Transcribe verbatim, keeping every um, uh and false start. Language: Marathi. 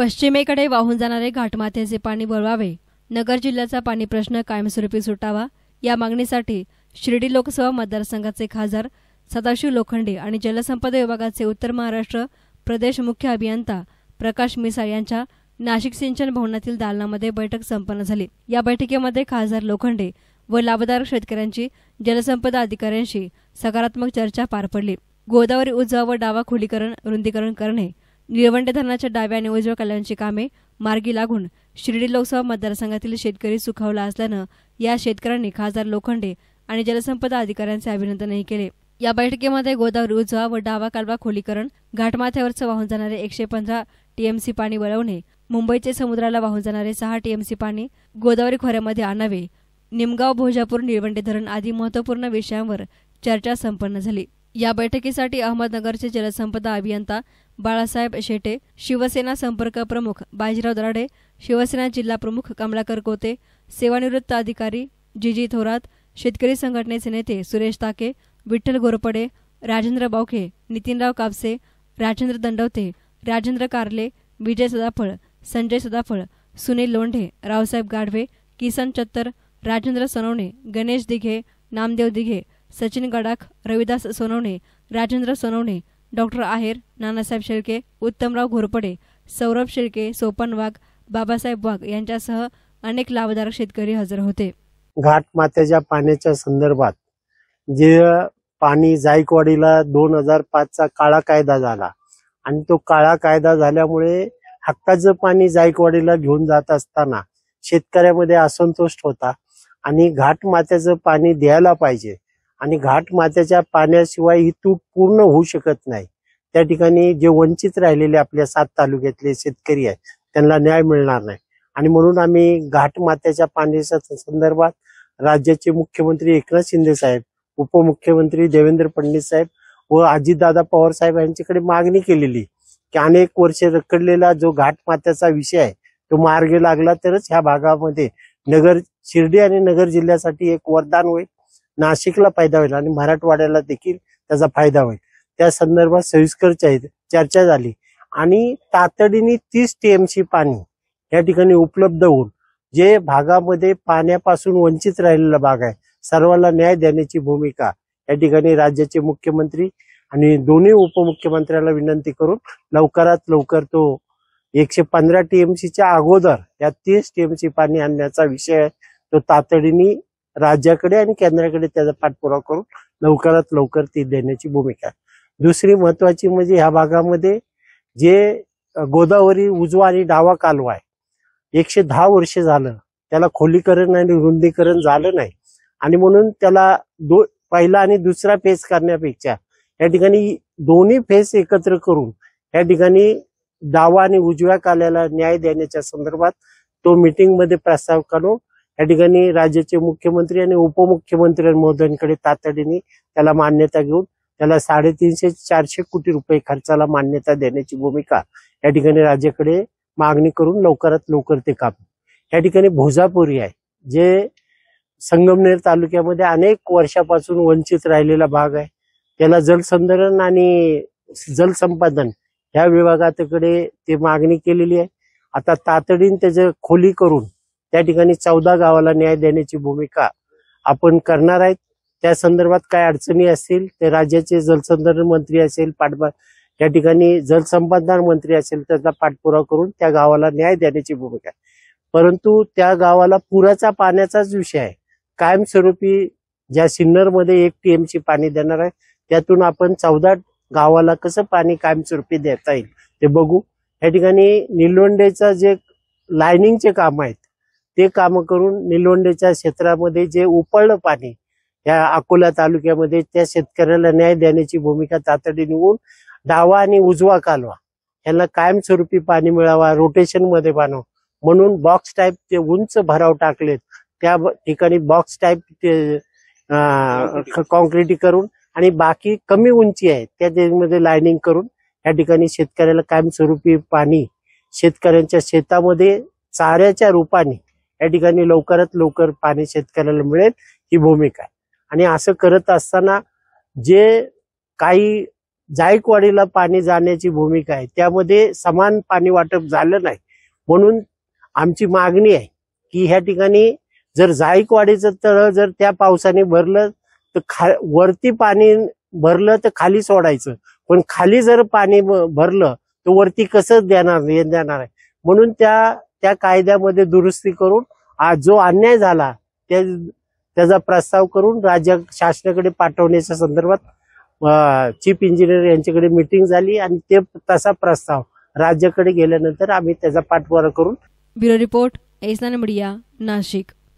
पश्चिमेकडे वाहून जाणारे घाटमाथ्याचे पाणी वळवावे, नगर जिल्ह्याचा पाणी प्रश्न कायमस्वरूपी सुटावा या मागणीसाठी शिर्डी लोकसभा मतदारसंघाचे खासदार सदाशिव लोखंडे आणि जलसंपदा विभागाचे उत्तर महाराष्ट्र प्रदेश मुख्य अभियंता प्रकाश मिसाळ यांच्या नाशिक सिंचन भवनातील दालनामध्ये बैठक संपन्न झाली। या बैठकीमध्ये खासदार लोखंडे व लाभधारक शेतकऱ्यांची जलसंपदा अधिकाऱ्यांशी सकारात्मक चर्चा पार पडली। गोदावरी उजवा व डावा खोलीकरण रुंदीकरण करणे, निळवंडे धरणाच्या डाव्या आणि उजव्या कालव्यांची कामे मार्गी लागून शिर्डी लोकसभा मतदारसंघातील शेतकरी सुखावला असल्यानं या शेतकऱ्यांनी खासदार लोखंडे आणि जलसंपदा अधिकाऱ्यांचे अभिनंदनही केले। या बैठकीमध्ये गोदावरी उजवा व डावा कालवा खोलीकरण, घाटमाथ्यावरचं वाहून जाणारे एकशे पंधरा टीएमसी पाणी वळवणे, मुंबईचे समुद्राला वाहून जाणारे सहा टीएमसी पाणी गोदावरी खोऱ्यामध्ये आणावे, निमगाव भोजापूर निळवंडे धरण आदी महत्त्वपूर्ण विषयांवर चर्चा संपन्न झाली। या बैठकीसाठी अहमदनगरचे जलसंपदा अभियंता बाळासाहेब शेटे, शिवसेना संपर्क प्रमुख बाजीराव दराडे, शिवसेना जिल्हा प्रमुख कमलाकर कोते, सेवानिवृत्त अधिकारी जीजी थोरात, शेतकरी संघटनेचे नेते सुरेश ताके, विठ्ठल गोरपडे, राजेंद्र बावखे, नितीनराव कापसे, राजेंद्र दंडवते, राजेंद्र कारले, विजय सदाफळ, संजय सदाफळ, सुनील लोंढे, रावसाहेब गाढवे, किसन चत्तर, राजेंद्र सोनवणे, गणेश दिघे, नामदेव दिघे, सचिन गडाख, रविदास सोनवणे, राजेंद्र सोनवणे, डॉक्टर आहेर, नानासाहेब शेळके, उत्तमराव घोरपडे, सौरभ शेळके, सोपन वाघ, बाबासाहेब वाघ यांच्यासह अनेक लाभधारक शेतकरी हजर होते। घाटमाथ्याच्या पाण्याच्या संदर्भात जे पाणी जायकवाडीला दोन हजार पाच चा काळा कायदा झाला आणि तो काळा कायदा झाल्यामुळे हक्काचं पाणी जायकवाडीला घेऊन जात असताना शेतकऱ्यामध्ये असंतोष होता आणि घाटमाथ्याचं पाणी द्यायला पाहिजे आणि घाटमाथ्याच्या पाण्याशिवाय ही तूट पूर्ण होऊ शकत नाही। त्या ठिकाणी जे वंचित राहिलेले आपल्या सात तालुक्यातले शेतकरी आहेत त्यांना न्याय मिळणार नाही आणि म्हणून आम्ही घाटमाथ्याच्या पाण्याच्या संदर्भात राज्याचे मुख्यमंत्री एकनाथ शिंदे साहेब, उपमुख्यमंत्री देवेंद्र फडणवीस साहेब व अजितदादा पवार साहेब यांच्याकडे मागणी केलेली की अनेक वर्षे रखडलेला जो घाटमाथ्याचा विषय आहे तो मार्गी लागला तरच ह्या भागामध्ये नगर शिर्डी आणि नगर जिल्ह्यासाठी एक वरदान होईल, नाशिकला फायदा होईल आणि मराठवाड्याला देखील त्याचा फायदा होईल। त्या संदर्भात सविस्तर चर्चा झाली आणि तातडीने तीस टीएमसी पाणी या ठिकाणी उपलब्ध होऊन जे भागामध्ये पाण्यापासून वंचित राहिलेला भाग आहे सर्वांना न्याय देण्याची भूमिका या ठिकाणी राज्याचे मुख्यमंत्री आणि दोन्ही उपमुख्यमंत्र्यांना विनंती करून लवकरात लवकर तो एकशे पंधरा टीएमसीच्या अगोदर या तीस टीएमसी पाणी आणण्याचा विषय आहे तो तातडीने राज्याकडे आणि केंद्राकडे त्याचा पाठपुरावा करून लवकरात लवकर ती देण्याची भूमिका आहे। दुसरी महत्वाची म्हणजे ह्या भागामध्ये जे गोदावरी उजवा आणि डावा कालवा आहे एकशे दहा वर्ष झालं त्याला खोलीकरण आणि रुंदीकरण झालं नाही आणि म्हणून त्याला दो पहिला आणि दुसरा फेज करण्यापेक्षा या ठिकाणी दोन्ही फेज एकत्र करून या ठिकाणी डावा आणि उजव्या काल्याला न्याय देण्याच्या संदर्भात तो मीटिंग मध्ये प्रस्ताव करून या ठिकाणी राज्याचे मुख्यमंत्री आणि उपमुख्यमंत्री महोदयांकडे तातडीने त्याला मान्यता घेऊन त्याला साडेतीनशे चारशे कोटी रुपये खर्चाला मान्यता देण्याची भूमिका या ठिकाणी राज्याकडे मागणी करून लवकरात लवकर ते काम। या ठिकाणी भोजापुरी आहे जे संगमनेर तालुक्यामध्ये अनेक वर्षापासून वंचित राहिलेला भाग आहे, त्याला जलसंधारण आणि जलसंपादन या विभागाकडे ते मागणी केलेली आहे। आता तातडीने त्याचं खोली करून त्या ठिकाणी चौदा गावाला न्याय देण्याची भूमिका आपण करणार आहेत। त्या संदर्भात काय अडचणी असतील ते राज्याचे जलसंधारण मंत्री असेल, पाठबा या ठिकाणी जलसंपदा मंत्री असेल त्याचा पाठपुरावा करून त्या गावाला न्याय देण्याची भूमिका आहे। परंतु त्या गावाला पुराचा पाण्याचाच विषय आहे, कायमस्वरूपी ज्या सिन्नरमध्ये एक टीएमसी पाणी देणार आहे त्यातून आपण चौदा गावाला कसं पाणी कायमस्वरूपी देता येईल ते बघू। या ठिकाणी निलवंडेचं जे लायनिंगचे काम आहेत ते काम करून निलवंडेच्या क्षेत्रामध्ये जे उपळलं पाणी या अकोला तालुक्यामध्ये त्या शेतकऱ्याला न्याय देण्याची भूमिका तातडीने होऊन डावा आणि उजवा कालवा यांना कायमस्वरूपी पाणी मिळावा, रोटेशन मध्ये बांधव म्हणून बॉक्स टाईप ते उंच भराव टाकलेत त्या ठिकाणी बॉक्स टाईप ते कॉन्क्रीटी करून आणि बाकी कमी उंची आहे त्यामध्ये लायनिंग करून या ठिकाणी शेतकऱ्याला कायमस्वरूपी पाणी शेतकऱ्यांच्या शेतामध्ये चाऱ्याच्या रूपाने या ठिकाणी लवकरात लवकर पाणी शेतकऱ्याला मिळेल ही भूमिका आहे। आणि असं करत असताना जे काही जायकवाडीला पाणी जाण्याची भूमिका आहे, त्यामध्ये समान पाणी वाटप झालं नाही. म्हणून आमची मागणी आहे की ह्या ठिकाणी जर जायकवाडीचं तळ जर त्या पावसाने भरलं तर खा वरती पाणी भरलं तर खाली सोडायचं, पण खाली जर पाणी भरलं तर वरती कसं देणार देणार आहे. म्हणून त्या त्या कायद्यामध्ये दुरुस्ती करून आज जो अन्याय झाला त्या त्याचा प्रस्ताव करून राज्य शासनाकडे पाठवण्याच्या संदर्भात चीफ इंजिनियर यांच्याकडे मीटिंग झाली आणि ते तसा प्रस्ताव राज्याकडे गेल्यानंतर आम्ही त्याचा पाठपुरावा करून. ब्युरो रिपोर्ट एसनान मीडिया, नाशिक.